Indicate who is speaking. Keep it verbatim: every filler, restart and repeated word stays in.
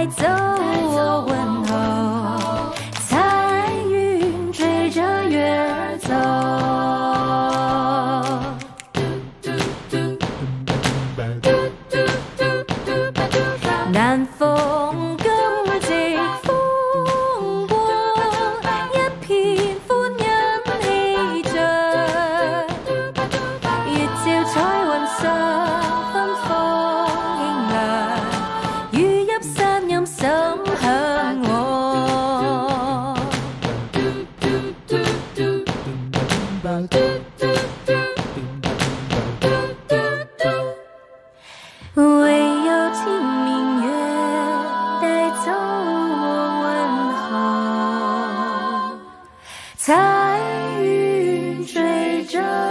Speaker 1: 走我问候，彩云追着月儿走。南風今夕風過，一片歡欣氣象。月照彩雲上，芬芳輕涼，雨泣山音心向我。唯有清明月帶走我問候，彩雲追着